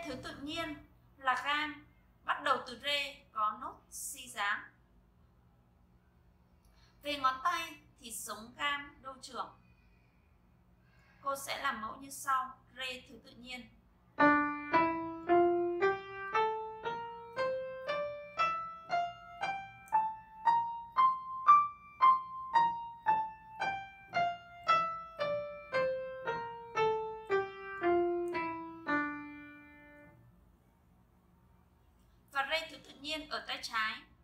thứ tự nhiên là gam bắt đầu từ rê có nốt si dáng. Về ngón tay thì sống gam đô trưởng. Cô sẽ làm mẫu như sau: rê thứ tự nhiên. Và rê thứ tự nhiên ở tay trái.